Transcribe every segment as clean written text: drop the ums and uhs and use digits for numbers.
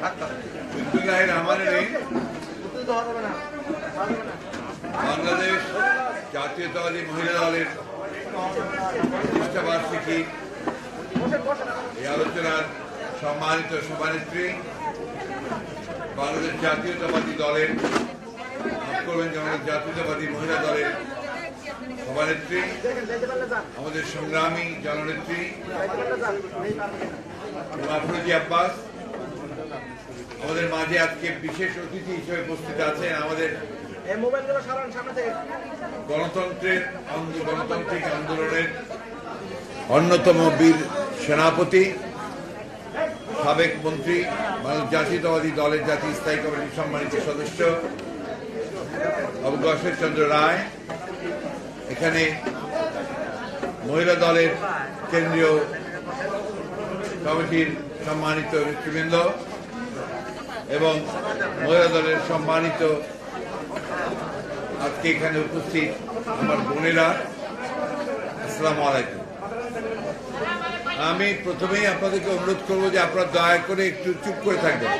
বাংলাদেশ জাতীয়তাবাদী মহিলা দলের প্রতিষ্ঠা বার্ষিকী এই আলোচনার সম্মানিত সভানেত্রী, বাংলাদেশ জাতীয়তাবাদী দলের জাতীয়তাবাদী মহিলা দলের সভানেত্রী, আমাদের সংগ্রামী জননেত্রী আফরোজি আব্বাস, আমাদের মাঝে আজকে বিশেষ অতিথি হিসেবে উপস্থিত আছেন আমাদের গণতান্ত্রিক আন্দোলনের অন্যতম বীর সেনাপতি, সাবেক মন্ত্রী, বাংলাদেশ জাতীয়তাবাদী দলের জাতীয় স্থায়ী কমিটির সম্মানিত সদস্য অবগত চন্দ্র রায়, এখানে মহিলা দলের কেন্দ্রীয় কমিটির সম্মানিত নেতৃবৃন্দ এবং মহিলা দলের সম্মানিত আজকে এখানে উপস্থিত আমার বোনেরা, আসসালামু আলাইকুম। আমি প্রথমেই আপনাদেরকে অনুরোধ করবো যে আপনারা দয়া করে একটু চুপ করে থাকবেন।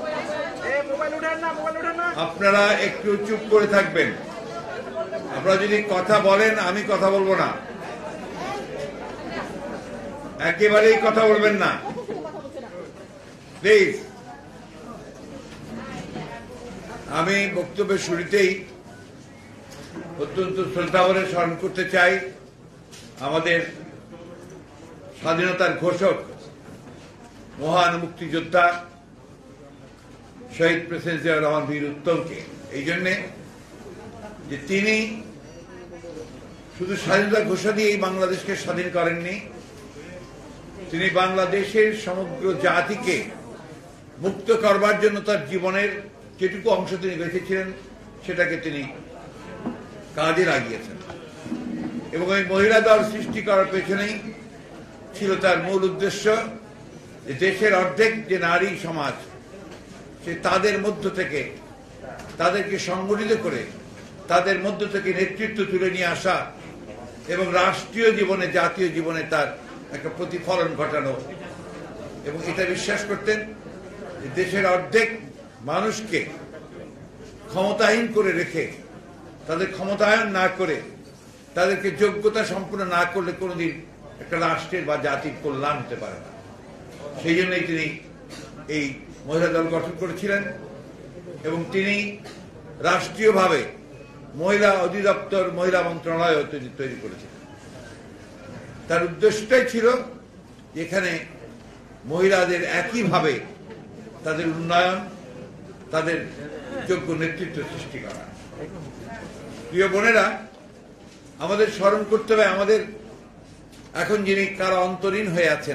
আপনারা একটু চুপ করে থাকবেন। আপনারা যদি কথা বলেন আমি কথা বলবো না, একেবারেই কথা বলবেন না প্লিজ। আমি বক্তব্যের শুরুতেই অত্যন্ত শ্রদ্ধাভরে স্মরণ করতে চাই আমাদের স্বাধীনতার ঘোষক, মহান মুক্তিযোদ্ধা শহীদ প্রেসিডেন্ট জিয়াউর রহমান বীর উত্তমকে। এই জন্যে যে তিনি শুধু স্বাধীনতা ঘোষণা দিয়ে বাংলাদেশকে স্বাধীন করেননি, তিনি বাংলাদেশের সমগ্র জাতিকে মুক্ত করবার জন্য তার জীবনের যেটুকু অংশ তিনি বেঁচেছিলেন সেটাকে তিনি কাজে লাগিয়েছেন। এবং এই মহিলা দল সৃষ্টি করার পেছনেই ছিল তার মূল উদ্দেশ্য, যে দেশের অর্ধেক যে নারী সমাজ, সে তাদের মধ্য থেকে তাদেরকে সংগঠিত করে তাদের মধ্য থেকে নেতৃত্ব তুলে নিয়ে আসা এবং রাষ্ট্রীয় জীবনে, জাতীয় জীবনে তার একটা প্রতিফলন ঘটানো। এবং এটা বিশ্বাস করতেন যে দেশের অর্ধেক মানুষকে ক্ষমতাহীন করে রেখে, তাদের ক্ষমতায়ন না করে, তাদেরকে যোগ্যতা সম্পূর্ণ না করলে কোনোদিন একটা রাষ্ট্রের বা জাতির কল্যাণ হতে পারে না। সেই জন্যই তিনি এই মহিলা দল গঠন করেছিলেন এবং তিনি রাষ্ট্রীয়ভাবে মহিলা অধিদপ্তর, মহিলা মন্ত্রণালয় তৈরি করেছিলেন। তার উদ্দেশ্যটাই ছিল এখানে মহিলাদের একইভাবে তাদের উন্নয়ন, তাদের যোগ্য নেতৃত্ব সৃষ্টি করা। প্রিয় বোনেরা, আমাদের স্মরণ করতে হবে আমাদের এখন যিনি কারা অন্তরীণ হয়ে আছেন,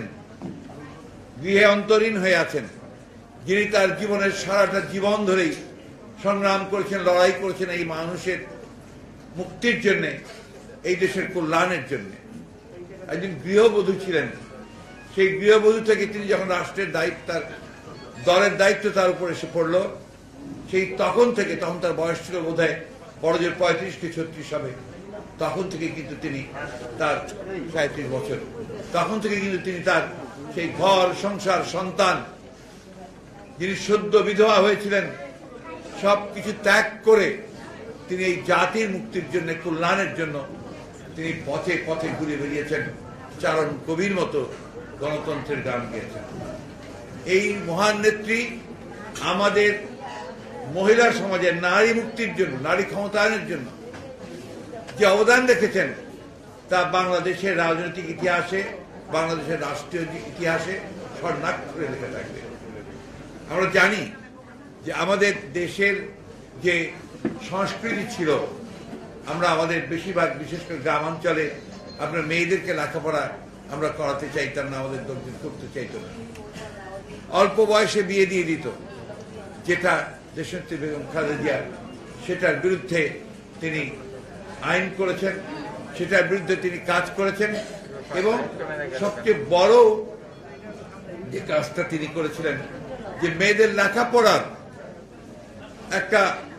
গৃহে অন্তরীণ হয়ে আছেন, যিনি তার জীবনের সারাটা জীবন ধরেই সংগ্রাম করেছেন, লড়াই করেছেন এই মানুষের মুক্তির জন্য, এই দেশের কল্যাণের জন্য। একজন গৃহবধূ ছিলেন, সেই গৃহবধূ থেকে তিনি যখন রাষ্ট্রের দায়িত্ব, দলের দায়িত্ব তার উপর এসে পড়ল, সেই তখন তার বয়স ছিল বোধহয় বড় জোর 35 কি 36 হবে, তখন থেকে কিন্তু তিনি তার 37 বছর, তখন থেকে কিন্তু তিনি তার সেই ঘর সংসার সন্তান, যিনি সদ্য বিধবা হয়েছিলেন, সবকিছু ত্যাগ করে তিনি এই জাতির মুক্তির জন্য, কল্যাণের জন্য তিনি পথে পথে ঘুরে বেরিয়েছেন, চারণ কবির মতো গণতন্ত্রের গান গেয়েছেন। এই মহান নেত্রী আমাদের মহিলা সমাজের নারী মুক্তির জন্য, নারী ক্ষমতায়নের জন্য যে অবদান রেখেছেন তা বাংলাদেশের রাজনৈতিক ইতিহাসে, বাংলাদেশের রাষ্ট্রীয় ইতিহাসে স্বর্ণাক্ষরে লেখা থাকবে। আমরা জানি যে আমাদের দেশের যে সংস্কৃতি ছিল, আমরা আমাদের বেশিরভাগ, বিশেষ করে গ্রামাঞ্চলে আপনার মেয়েদেরকে লেখাপড়া আমরা করাতে চাইতাম না, আমাদের দলদের করতে চাইত না, অল্প বয়সে বিয়ে দিয়ে দিত, যেটা দেশনেত্রী বেগম খালেদা জিয়া সেটার বিরুদ্ধে তিনি আইন করেছেন, সেটার বিরুদ্ধে তিনি কাজ করেছেন। এবং সবচেয়ে বড় যে কাজটা তিনি করেছিলেন, যে মেয়েদের লেখাপড়ার একটা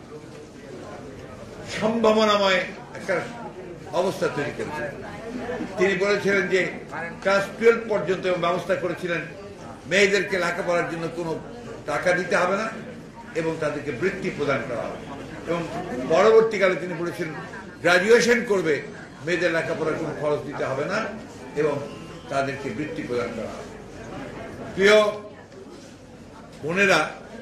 সম্ভাবনাময় একটা অবস্থা তৈরি করেছিলেন। তিনি বলেছিলেন যে ক্লাস 12 পর্যন্ত ব্যবস্থা করেছিলেন, মেয়েদেরকে লেখাপড়ার জন্য কোনো টাকা দিতে হবে না এবং তাদেরকে বৃত্তি প্রদান করা হবে। এবং পরবর্তীকালে তিনি বলেছেন গ্রাজুয়েশন করবে, মেয়েদের লেখাপড়ার কোনো খরচ দিতে হবে না এবং তাদেরকে বৃত্তি প্রদান করা হবে। প্রিয় বোনেরা,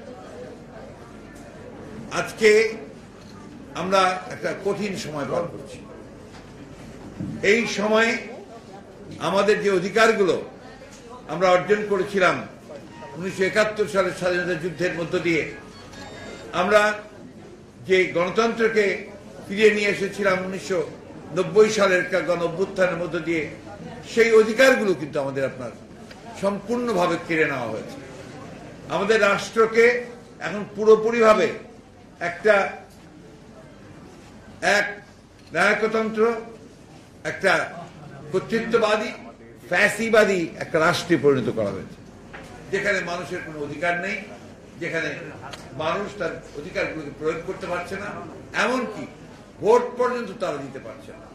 আজকে আমরা একটা কঠিন সময় পার করছি। এই সময়ে আমাদের যে অধিকারগুলো আমরা অর্জন করেছিলাম 1971 সালের স্বাধীনতা যুদ্ধের মধ্য দিয়ে, আমরা যে গণতন্ত্রকে ফিরিয়ে নিয়ে এসেছিলাম 1990 সালের গণ অভ্যুত্থানের মধ্য দিয়ে, সেই অধিকারগুলো কিন্তু আমাদের আপনার সম্পূর্ণভাবে কেড়ে নেওয়া হয়েছে। আমাদের রাষ্ট্রকে এখন পুরোপুরিভাবে একটা এক নায়কতন্ত্র, একটা কর্তৃত্ববাদী ফ্যাসিবাদী একটা রাষ্ট্রে পরিণত করা হয়েছে, যেখানে মানুষের কোনো অধিকার নেই, যেখানে মানুষ তার অধিকারগুলোকে প্রয়োগ করতে পারছে না, এমনকি ভোট পর্যন্ত তারা দিতে পারছে না।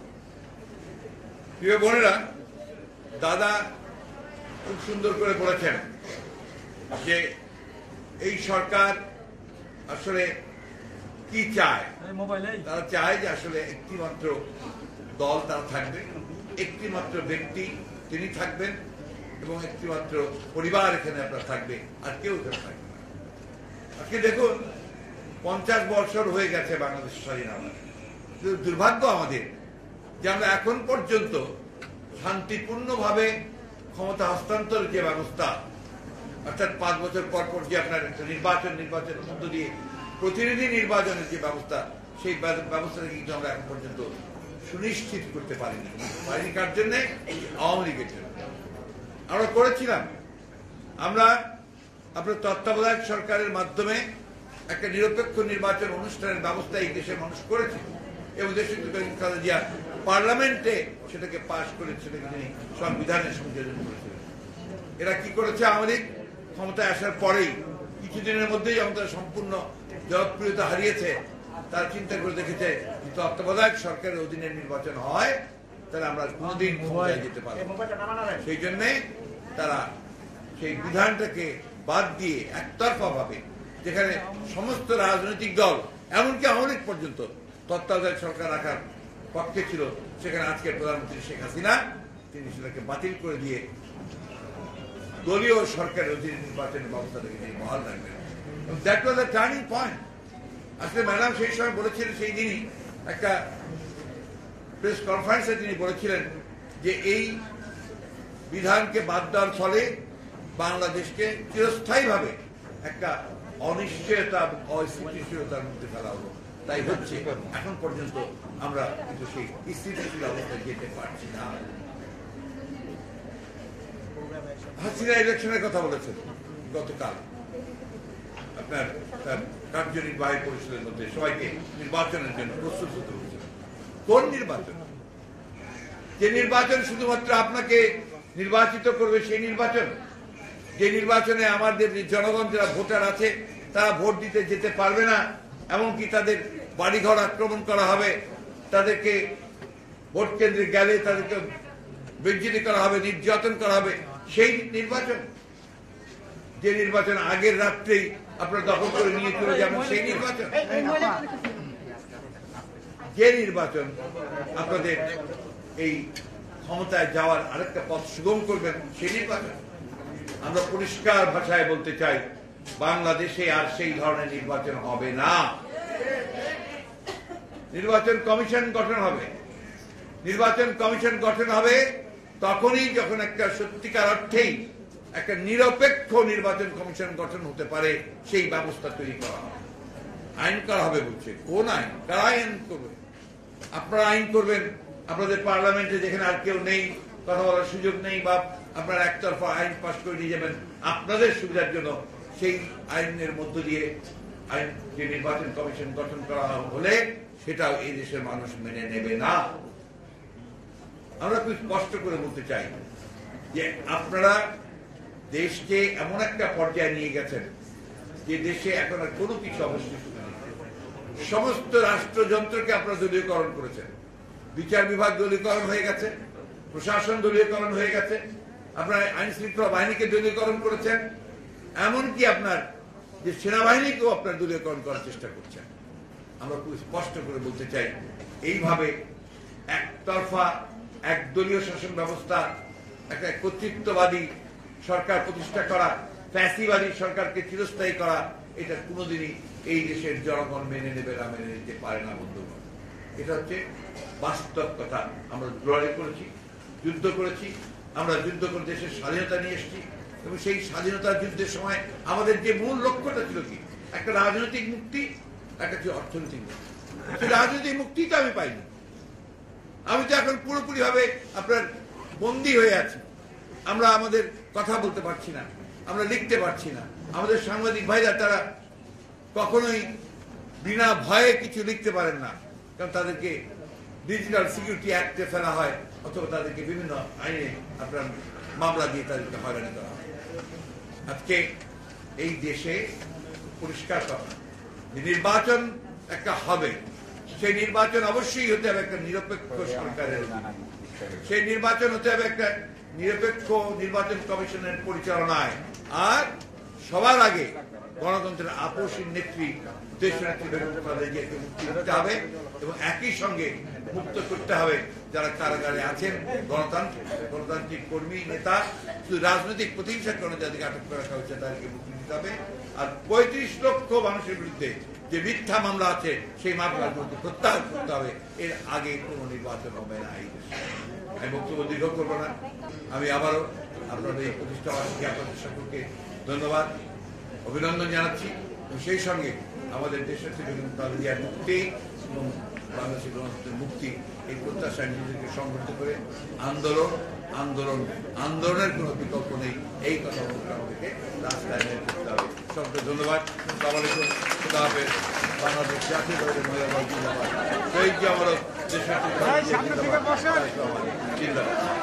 প্রিয় বোনেরা, দাদা খুব সুন্দর করে বলেছেন যে এই সরকার আসলে কি চায়। তারা চায় যে আসলে একটি মাত্র দল তারা থাকবে, একটি মাত্র ব্যক্তি তিনি থাকবেন এবং একটি মাত্র পরিবার এখানে আপনার থাকবে, আর কেউ এখানে থাকবে না। আজকে দেখুন 50 বছর হয়ে গেছে বাংলাদেশ স্বাধীন হওয়ার। দুর্ভাগ্য আমাদের যে আমরা এখন পর্যন্ত শান্তিপূর্ণভাবে ক্ষমতা হস্তান্তরের যে ব্যবস্থা, অর্থাৎ 5 বছর পর পর যে আপনার একটা নির্বাচনের মধ্য দিয়ে প্রতিনিধি নির্বাচনের যে ব্যবস্থা, সেই ব্যবস্থাটা কিন্তু আমরা এখন পর্যন্ত সুনিশ্চিত করতে পারিনি। কার জন্য? আওয়ামী লীগের জন্য। আমরা করেছিলাম, আমরা আপনার তত্ত্বাবধায়ক সরকারের মাধ্যমে একটা নিরপেক্ষ নির্বাচন অনুষ্ঠানের ব্যবস্থা এই দেশের মানুষ করেছে এবং দেশের পার্লামেন্টে সেটাকে পাশ করে সেটাকে তিনি সংবিধানের সংযোজন করেছিলেন। এরা কি করেছে? আমাদের ক্ষমতায় আসার পরেই কিছুদিনের মধ্যেই আমাদের সম্পূর্ণ জনপ্রিয়তা হারিয়েছে। তারা চিন্তা করে দেখেছে তত্ত্বাবধায়ক সরকারের অধীনে নির্বাচন হয় তাহলে আমরা কোনদিন ক্ষমতায় যেতে পারবো। সেই জন্য তারা সেই বিধানটাকে বাদ দিয়ে একতরফা ভাবে, যেখানে সমস্ত রাজনৈতিক দল এমনকি আওয়ামী লীগ পর্যন্ত তত্ত্বাবধায়ক সরকার রাখার পক্ষে ছিল, সেখানে আজকের প্রধানমন্ত্রী শেখ হাসিনা তিনি সেটাকে বাতিল করে দিয়ে দলীয় সরকারের অধীনে নির্বাচনের ব্যবস্থাটাকে তিনি বহাল রাখবেন। That was a turning point. আসলে ম্যাডাম সেই সময় বলেছিলেন, সেই দিনই একটা প্রেস কনফারেন্সে তিনি বলেছিলেন যে এই বিধানকে বাদ দেওয়ার ফলে বাংলাদেশকে চিরস্থায়ীভাবে একটা অনিশ্চয়তা অস্থিতিশীলতার মধ্যে ফেলা হলো। তাই হচ্ছে এখন পর্যন্ত আমরা কিন্তু সেই স্থিতিশীল অবস্থায় যেতে পারছি না। হাসিনা ইলেকশনের কথা বলেছেন গতকাল, আপনার তার কার্যনির্বাহী পরিষদের মধ্যে সবাইকে নির্বাচনের জন্য প্রস্তুত হতে বলছেন। কোন নির্বাচন? যে নির্বাচন শুধুমাত্র আপনাকে নির্বাচিত করবে সেই নির্বাচন, যে নির্বাচনে আমাদের জনগণ যারা ভোটার আছে তারা ভোট দিতে যেতে পারবে না, এমনকি তাদের বাড়িঘর আক্রমণ করা হবে, তাদেরকে ভোট কেন্দ্রে গেলে তাদেরকে বেজ্জতি করা হবে, নির্যাতন করা হবে, সেই নির্বাচন? যে নির্বাচন আগের রাত্রেই আপনারা দখল করে নিয়ে চলে যাবেন সেই নির্বাচন? যে নির্বাচন আপনাদের এই ক্ষমতায় যাওয়ার আরেকটা পথ সুগম করবেন সেই নির্বাচন? আমরা পরিষ্কার ভাষায় বলতে চাই, বাংলাদেশে আর সেই ধরনের নির্বাচন হবে না। নির্বাচন কমিশন গঠন হবে। নির্বাচন কমিশন গঠন হবে তখনই যখন একটা সত্যিকার অর্থেই একটা নিরপেক্ষ নির্বাচন কমিশন গঠন হতে পারে, সেই ব্যবস্থা তৈরি করা হবে। আইন করা হবে বলছে। কোন আইন? কারা আইন করবে? আপনারা আইন করবেন আপনাদের পার্লামেন্টে, যেখানে আর কেউ নেই, কথা বলার সুযোগ নেই, বা আপনারা একতরফা আইন পাস করে নিয়ে যাবেন আপনাদের সুবিধার জন্য। সেই আইনের মধ্য দিয়ে আইন যে নির্বাচন কমিশন গঠন করা হলে সেটাও এই দেশের মানুষ মেনে নেবে না। আমরা খুব স্পষ্ট করে বলতে চাই যে আপনারা দেশকে এমন একটা পর্যায়ে নিয়ে গেছেন যে দেশে এখন আর কোনো কিছু অবশিষ্ট নেই। সমস্ত রাষ্ট্রযন্ত্রকে আপনারা দলীয়করণ করেছেন। বিচার বিভাগ দলীয়করণ হয়ে গেছে, প্রশাসন দলীয়করণ হয়ে গেছে, আপনার আইন শৃঙ্খলা বাহিনীকে দলীয়করণ করেছেন, এমনকি আপনার যে সেনাবাহিনীকেও আপনার দলীয়করণ করার চেষ্টা করছেন। আমরা খুব স্পষ্ট করে বলতে চাই, এইভাবে একতরফা একদলীয় শাসন ব্যবস্থা, একটা কর্তৃত্ববাদী সরকার প্রতিষ্ঠা করা, ফ্যাসিবাদী সরকারকে চিরস্থায়ী করা, এটা কোনোদিনই এই দেশের জনগণ মেনে নেবে না, মেনে নিতে পারে না বন্ধুগণ। এটা হচ্ছে বাস্তব কথা। আমরা লড়াই করেছি, যুদ্ধ করেছি, আমরা যুদ্ধ করে দেশের স্বাধীনতা নিয়ে এসেছি, এবং সেই স্বাধীনতার যুদ্ধের সময় আমাদের যে মূল লক্ষ্যটা ছিল কি, একটা রাজনৈতিক মুক্তি, একটা ছিল অর্থনৈতিক মুক্তি। সেই রাজনৈতিক মুক্তি তো আমি পাইনি। আমি তো এখন পুরোপুরি ভাবে আপনার বন্দী হয়ে আছি। আমরা আমাদের কথা বলতে পারছি না, আমরা লিখতে পারছি না। আমাদের সাংবাদিক ভাইরা তারা কখনোই বিনা ভয়ে কিছু লিখতে পারেন না, কারণ তাদেরকে ডিজিটাল সিকিউরিটি অ্যাক্টে ফেলা হয়, অথবা তাদেরকে বিভিন্ন আইনে আপনার মামলা দিয়ে তাদেরকে হয়রানি করা হয়। আজকে এই দেশে পরিষ্কার কথা, যে নির্বাচন একটা হবে, সেই নির্বাচন অবশ্যই হতে হবে একটা নিরপেক্ষ সরকারের, সেই নির্বাচন হতে হবে একটা নিরপেক্ষ নির্বাচন কমিশনের পরিচালনায়। আর সবার আগে গণতন্ত্রের আপসী নেত্রী দেশনেত্রী বেগম খালেদা জিয়াকে মুক্তি দিতে হবে, এবং একই সঙ্গে মুক্ত করতে হবে যারা কারাগারে আছেন গণতান্ত্রিক কর্মী নেতা, শুধু রাজনৈতিক প্রতিহিংসার কারণে যাদেরকে আটক করে রাখা হয়েছে তাদেরকে মুক্তি দিতে হবে। আর 35 লক্ষ মানুষের বিরুদ্ধে যে মিথ্যা মামলা আছে সেই মামলাগুলোকে প্রত্যাহার করতে হবে। এর আগে কোনো নির্বাচন হবে না এই দেশে। আমি বক্তব্য দীর্ঘ করবো না। আমি আবারও আপনাদের এই প্রতিষ্ঠা বার্ষিকী আপনাদের সকলকে ধন্যবাদ, অভিনন্দন জানাচ্ছি, এবং সেই সঙ্গে আমাদের দেশের থেকে বেগম জিয়ার মুক্তি এবং বাংলাদেশের গণতন্ত্রের মুক্তি, এই প্রত্যাশায় নিজেদেরকে সংগঠিত করে আন্দোলনের কোনো বিকল্প নেই, এই কথা বলতে আমাদেরকে রাস্তায় নিয়ে করতে হবে। সকলকে ধন্যবাদ। আসসালামু আলাইকুম। খুদা হাফেজ। বাংলাদেশ জাতীয় দলের মহিলা জিন্দাবাদ। শহীদ জিয়া অমর, দেশের জিন্দাবাদ।